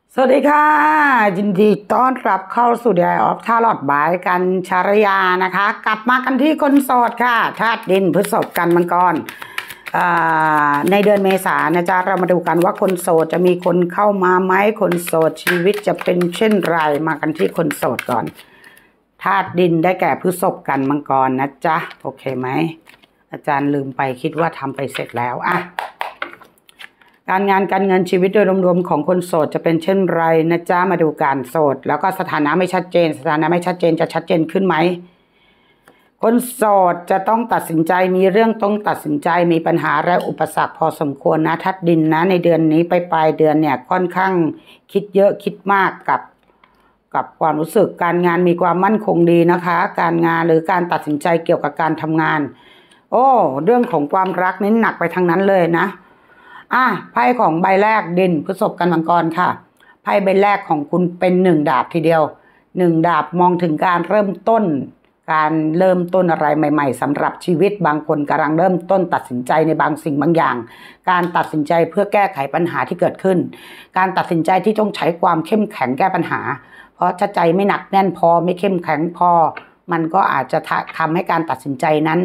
สวัสดีค่ะยินดีต้อนรับเข้าสู่ The Eye of Tarot by กันชารยานะคะกลับมากันที่คนโสดค่ะธาตุดินพฤษภกันมังกรในเดือนเมษายนนะจ๊ะเรามาดูกันว่าคนโสดจะมีคนเข้ามาไหมคนโสดชีวิตจะเป็นเช่นไรมากันที่คนโสดก่อนธาตุดินได้แก่พฤษภกันมังกรนะจ๊ะโอเคไหมอาจารย์ลืมไปคิดว่าทำไปเสร็จแล้วการงานการเงินชีวิตโดยรวมๆของคนโสดจะเป็นเช่นไรนะจ๊ะมาดูการโสดแล้วก็สถานะไม่ชัดเจนสถานะไม่ชัดเจนจะชัดเจนขึ้นไหมคนโสดจะต้องตัดสินใจมีเรื่องต้องตัดสินใจมีปัญหาและอุปสรรคพอสมควรนะธาตุดินนะในเดือนนี้ไปปลายเดือนเนี่ยค่อนข้างคิดเยอะคิดมากกับความรู้สึกการงานมีความมั่นคงดีนะคะการงานหรือการตัดสินใจเกี่ยวกับการทำงานเรื่องของความรักนี่หนักไปทางนั้นเลยนะไพ่ของใบแรกดินพฤษภกันมังกรค่ะไพ่ใบแรกของคุณเป็น1 ดาบทีเดียว1 ดาบมองถึงการเริ่มต้นอะไรใหม่ๆสำหรับชีวิตบางคนกำลังเริ่มต้นตัดสินใจในบางสิ่งบางอย่างการตัดสินใจเพื่อแก้ไขปัญหาที่เกิดขึ้นการตัดสินใจที่ต้องใช้ความเข้มแข็งแก้ปัญหาเพราะถ้าใจไม่หนักแน่นพอไม่เข้มแข็งพอมันก็อาจจะทำให้การตัดสินใจนั้น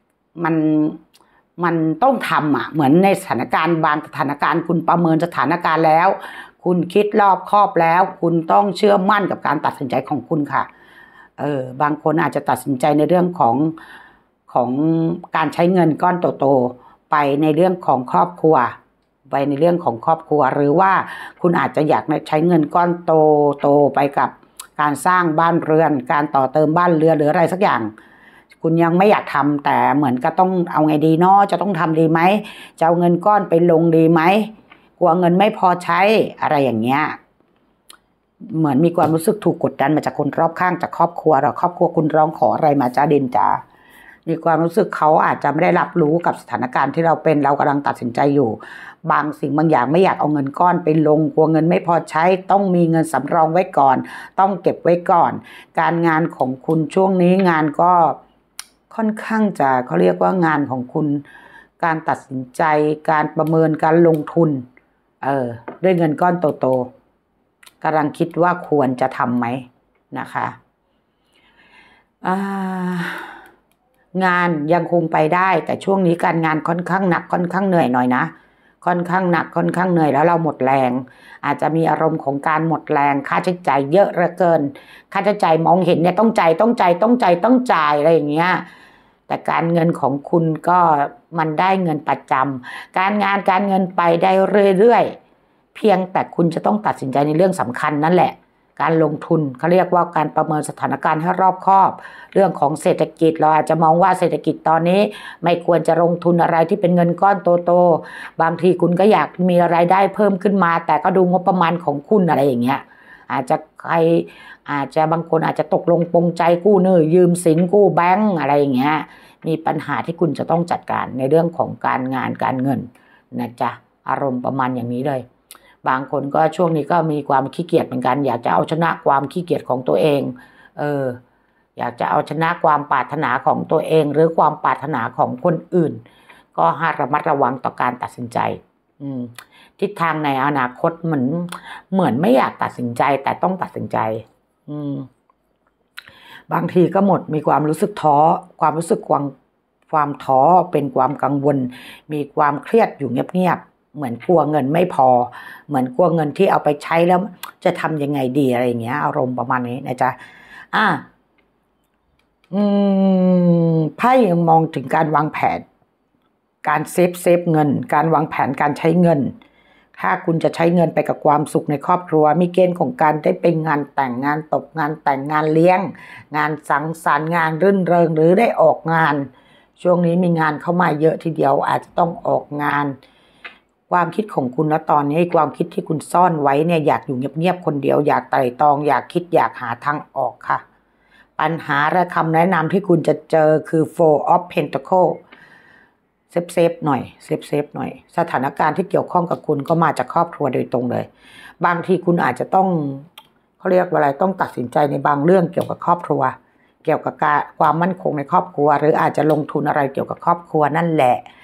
มันต้องทำเหมือนในสถานการณ์บางสถานการณ์คุณประเมินสถานการณ์แล้วคุณคิดรอบคอบแล้วคุณต้องเชื่อมั่นกับการตัดสินใจของคุณค่ะบางคนอาจจะตัดสินใจในเรื่องของการใช้เงินก้อนโตๆไปในเรื่องของครอบครัวหรือว่าคุณอาจจะอยากใช้เงินก้อนโตไปกับการสร้างบ้านเรือนการต่อเติมบ้านเรือนหรืออะไรสักอย่างคุณยังไม่อยากทำแต่เหมือนก็ต้องเอาไงดีเนาะจะต้องทำดีไหมจะเอาเงินก้อนไปลงดีไหมกลัวเงินไม่พอใช้อะไรอย่างเงี้ยเหมือนมีความรู้สึกถูกกดดันมาจากคนรอบข้างจากครอบครัวครอบครัวคุณร้องขออะไรมาจ้าดินจ๋ามีความรู้สึกเขาอาจจะไม่ได้รับรู้กับสถานการณ์ที่เรากำลังตัดสินใจอยู่บางสิ่งบางอย่างไม่อยากเอาเงินก้อนไปลงกลัวเงินไม่พอใช้ต้องมีเงินสำรองไว้ก่อนต้องเก็บไว้ก่อนการงานของคุณช่วงนี้งานก็ค่อนข้างจะเขาเรียกว่างานของคุณการตัดสินใจการประเมินการลงทุนด้วยเงินก้อนโตๆกำลังคิดว่าควรจะทำไหมนะคะงานยังคงไปได้แต่ช่วงนี้การงานค่อนข้างหนักค่อนข้างเหนื่อยหน่อยนะค่อนข้างหนักค่อนข้างเหนื่อยแล้วเราหมดแรงอาจจะมีอารมณ์ของการหมดแรงค่าใช้จ่ายเยอะเหลือเกินค่าใช้จ่ายมองเห็นเนี่ยต้องจ่ายอะไรอย่างเงี้ยแต่การเงินของคุณก็มันได้เงินประจำการงานการเงินไปได้เรื่อยๆเพียงแต่คุณจะต้องตัดสินใจในเรื่องสำคัญนั่นแหละการลงทุนเขาเรียกว่าการประเมินสถานการณ์ให้รอบคอบเรื่องของเศรษฐกิจเราอาจจะมองว่าเศรษฐกิจตอนนี้ไม่ควรจะลงทุนอะไรที่เป็นเงินก้อนโตๆบางทีคุณก็อยากมีรายได้เพิ่มขึ้นมาแต่ก็ดูงบประมาณของคุณอะไรอย่างเงี้ยอาจจะบางคนอาจจะตกลงปลงใจกู้หนี้ยืมสินกู้แบงก์อะไรอย่างเงี้ยมีปัญหาที่คุณจะต้องจัดการในเรื่องของการงานการเงินนะจ๊ะอารมณ์ประมาณอย่างนี้เลยบางคนก็ช่วงนี้ก็มีความขี้เกียจเหมือนกันอยากจะเอาชนะความขี้เกียจของตัวเองอยากจะเอาชนะความปรารถนาของตัวเองหรือความปรารถนาของคนอื่นก็ให้ระมัดระวังต่อการตัดสินใจทิศทางในอนาคตเหมือนไม่อยากตัดสินใจแต่ต้องตัดสินใจบางทีก็มีความรู้สึกท้อความรู้สึกความท้อเป็นความกังวลมีความเครียดอยู่เงียบๆเหมือนกลัวเงินไม่พอเหมือนกลัวเงินที่เอาไปใช้แล้วจะทำยังไงดีอะไรอย่างเงี้ยอารมณ์ประมาณนี้นะจ๊ะไพ่ยังมองถึงการวางแผนการเซฟเงินการวางแผนการใช้เงินถ้าคุณจะใช้เงินไปกับความสุขในครอบครัวมีเกณฑ์ของการได้เป็นงานแต่งงานตบงานแต่งงานเลี้ยงงานสังสรรค์งานรื่นเริงหรือได้ออกงานช่วงนี้มีงานเข้ามาเยอะทีเดียวอาจจะต้องออกงานความคิดของคุณนะตอนนี้ความคิดที่คุณซ่อนไว้เนี่ยอยากอยู่เงียบๆคนเดียวอยากไตร่ตรองอยากคิดอยากหาทางออกค่ะปัญหาและคำแนะนำที่คุณจะเจอคือ Four of Pentaclesเซฟหน่อยสถานการณ์ที่เกี่ยวข้องกับคุณก็มาจากครอบครัวโดยตรงเลยบางทีคุณอาจจะต้องเขาเรียกว่าอะไรต้องตัดสินใจในบางเรื่องเกี่ยวกับครอบครัวเกี่ยวกับความมั่นคงในครอบครัวหรืออาจจะลงทุนอะไรเกี่ยวกับครอบครัวนั่นแหละ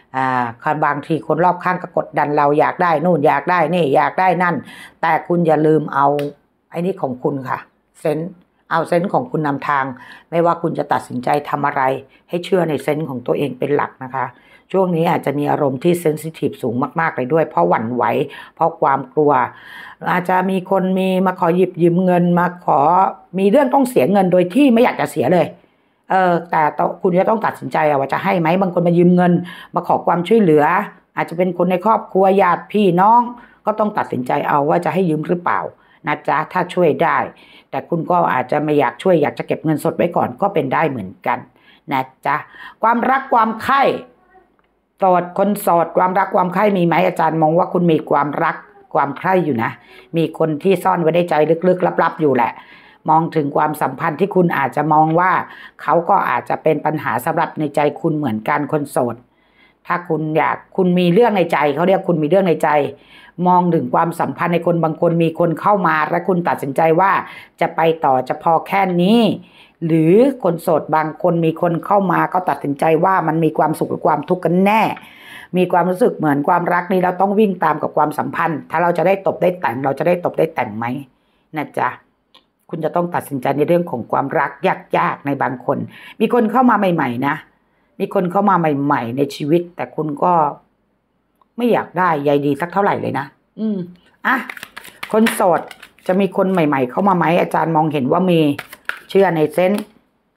บางทีคนรอบข้างก็กดดันเราอยากได้นู่นอยากได้นี่อยากได้นั่นแต่คุณอย่าลืมเอาไอ้นี่ของคุณค่ะเซนส์เอาเซนส์ของคุณนำทางไม่ว่าคุณจะตัดสินใจทำอะไรให้เชื่อในเซนส์ของตัวเองเป็นหลักนะคะช่วงนี้อาจจะมีอารมณ์ที่เซนซิทีฟสูงมากๆเลยด้วยเพราะหวั่นไหวเพราะความกลัวอาจจะมีคนมาขอหยิบยืมเงินมาขอมีเรื่องต้องเสียเงินโดยที่ไม่อยากจะเสียเลยแต่คุณจะต้องตัดสินใจว่าจะให้ไหมบางคนมายืมเงินมาขอความช่วยเหลืออาจจะเป็นคนในครอบครัวญาติพี่น้องก็ต้องตัดสินใจเอาว่าจะให้ยืมหรือเปล่านะจ๊ะถ้าช่วยได้แต่คุณก็อาจจะไม่อยากช่วยอยากจะเก็บเงินสดไว้ก่อนก็เป็นได้เหมือนกันนะจ๊ะความรักความใคร่โสดคนโสดความรักความใคร่มีไหมอาจารย์มองว่าคุณมีความรักความใคร่อยู่นะมีคนที่ซ่อนไว้ในใจลึกๆลับๆอยู่แหละมองถึงความสัมพันธ์ที่คุณอาจจะมองว่าเขาก็อาจจะเป็นปัญหาสำหรับในใจคุณเหมือนกันคนโสดถ้าคุณมีเรื่องในใจเขาเรียกคุณมีเรื่องในใจมองถึงความสัมพันธ์ในคนบางคนมีคนเข้ามาและคุณตัดสินใจว่าจะไปต่อจะพอแค่นี้หรือคนโสดบางคนมีคนเข้ามาก็ตัดสินใจว่ามันมีความสุขหรือความทุกข์กันแน่มีความรู้สึกเหมือนความรักนี้เราต้องวิ่งตามกับความสัมพันธ์ถ้าเราจะได้ตบได้แต่งเราจะได้ตบได้แต่งไหมนะจ๊ะคุณจะต้องตัดสินใจในเรื่องของความรักยากๆในบางคนมีคนเข้ามาใหม่ๆนะมีคนเข้ามาใหม่ๆในชีวิตแต่คุณก็ไม่อยากได้ใยดีสักเท่าไหร่เลยนะคนโสดจะมีคนใหม่ๆเข้ามาไหมอาจารย์มองเห็นว่ามีเชื่อในเซนส์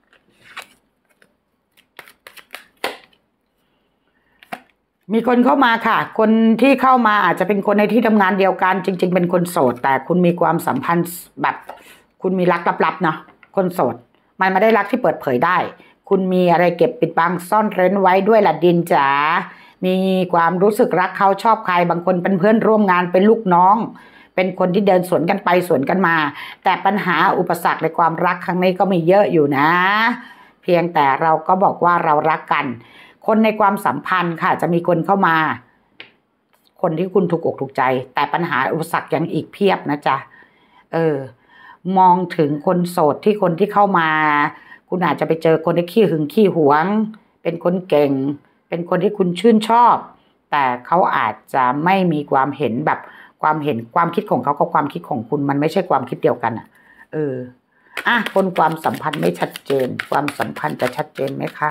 มีคนเข้ามาค่ะคนที่เข้ามาอาจจะเป็นคนในที่ทำงานเดียวกันจริงๆเป็นคนโสดแต่คุณมีความสัมพันธ์แบบคุณมีรักลับๆเนาะคนโสดมันไม่ได้รักที่เปิดเผยได้คุณมีอะไรเก็บปิดบังซ่อนเร้นไว้ด้วยล่ะดินจ๋ามีความรู้สึกรักเขาชอบใครบางคนเป็นเพื่อนร่วมงานเป็นลูกน้องเป็นคนที่เดินสวนกันไปสวนกันมาแต่ปัญหาอุปสรรคในความรักครั้งนี้ก็มีเยอะอยู่นะเพียงแต่เราก็บอกว่าเรารักกันคนในความสัมพันธ์ค่ะจะมีคนเข้ามาคนที่คุณถูกอกถูกใจแต่ปัญหาอุปสรรคยังอีกเพียบนะจ๊ะมองถึงคนโสดที่คนที่เข้ามาคุณอาจจะไปเจอคนที่ขี้หึงขี้หวงเป็นคนเก่งเป็นคนที่คุณชื่นชอบแต่เขาอาจจะไม่มีความเห็นแบบความคิดของเขากับความคิดของคุณมันไม่ใช่ความคิดเดียวกันคนความสัมพันธ์ไม่ชัดเจนความสัมพันธ์จะชัดเจนไหมคะ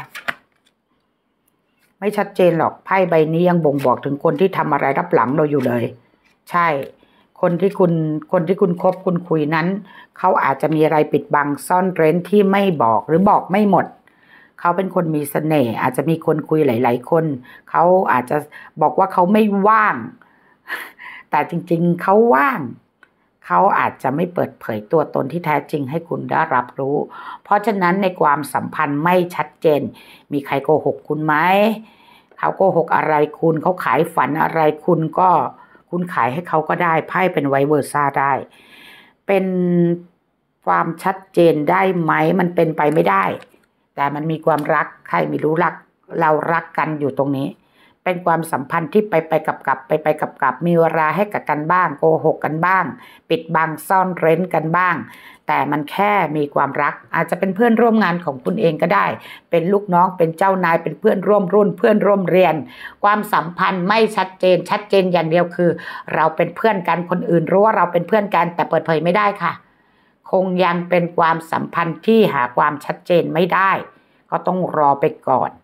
ไม่ชัดเจนหรอกไพ่ใบนี้ยังบ่งบอกถึงคนที่ทำอะไรรับหลังเราอยู่เลยใช่คนที่คุณคบคุณคุยนั้นเขาอาจจะมีอะไรปิดบังซ่อนเร้นที่ไม่บอกหรือบอกไม่หมดเขาเป็นคนมีเสน่ห์อาจจะมีคนคุยหลายๆคนเขาอาจจะบอกว่าเขาไม่ว่างแต่จริงๆเขาว่างเขาอาจจะไม่เปิดเผยตัวตนที่แท้จริงให้คุณได้รับรู้เพราะฉะนั้นในความสัมพันธ์ไม่ชัดเจนมีใครโกหกคุณไหมเขาโกหกอะไรคุณเขาขายฝันอะไรคุณขายให้เขาก็ได้ไพ่เป็นไวเวอร์ซ่าได้เป็นความชัดเจนได้ไหมมันเป็นไปไม่ได้แต่มันมีความรักใครไม่รู้รักเรารักกันอยู่ตรงนี้เป็นความสัมพันธ์ที่ไปกับมีเวลาให้กับกันบ้างโกหกกันบ้างปิดบังซ่อนเร้นกันบ้างแต่มันแค่มีความรักอาจจะเป็นเพื่อนร่วมงานของคุณเองก็ได้เป็นลูกน้องเป็นเจ้านายเป็นเพื่อนร่วมรุ่นเพื่อนร่วมเรียนความสัมพันธ์ไม่ชัดเจนอย่างเดียวคือเราเป็นเพื่อนกันคนอื่นรู้ว่าเราเป็นเพื่อนกันแต่เปิดเผยไม่ได้ค่ะคงยังเป็นความสัมพันธ์ที่หาความชัดเจนไม่ได้ก็ต้องรอไปก่อน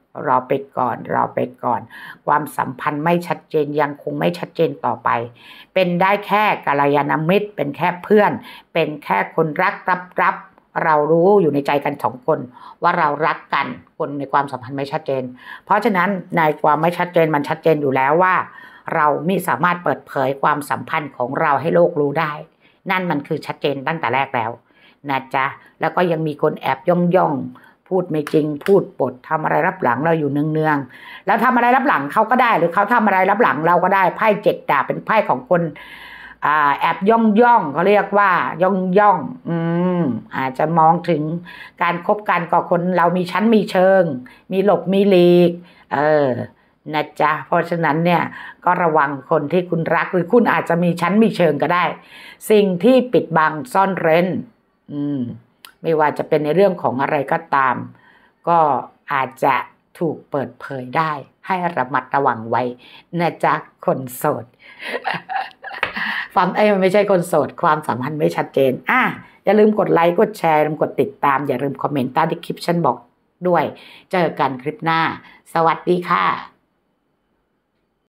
ความสัมพันธ์ไม่ชัดเจนยังคงไม่ชัดเจนต่อไปเป็นได้แค่กัลยาณมิตรเป็นแค่เพื่อนเป็นแค่คนรักรับเรารู้อยู่ในใจกันสองคนว่าเรารักกันคนในความสัมพันธ์ไม่ชัดเจนเพราะฉะนั้นในความไม่ชัดเจนมันชัดเจนอยู่แล้วว่าเราไม่สามารถเปิดเผยความสัมพันธ์ของเราให้โลกรู้ได้นั่นมันคือชัดเจนตั้งแต่แรกแล้วนะจ๊ะแล้วก็ยังมีคนแอบย่องพูดไม่จริงพูดปดทำอะไรรับหลังเราอยู่เนืองๆแล้วทำอะไรรับหลังเขาก็ได้หรือเขาทำอะไรรับหลังเราก็ได้ไพ่7 ดาบเป็นไพ่ของคนแอบย่องเขาเรียกว่าย่องอาจจะมองถึงการคบกันกับคนเรามีชั้นมีเชิงมีหลบมีหลีกนะจ๊ะเพราะฉะนั้นเนี่ยก็ระวังคนที่คุณรักหรือคุณอาจจะมีชั้นมีเชิงก็ได้สิ่งที่ปิดบังซ่อนเร้นไม่ว่าจะเป็นในเรื่องของอะไรก็ตามก็อาจจะถูกเปิดเผยได้ให้ระมัดระวังไว้นะจ๊ะคนโสดมันไม่ใช่คนโสดความสัมพันธ์ไม่ชัดเจนอย่าลืมกดไลค์กดแชร์อย่าลืมกดติดตามอย่าลืมคอมเมนต์ใต้คลิปฉันบอกด้วยเจอกันคลิปหน้าสวัสดีค่ะ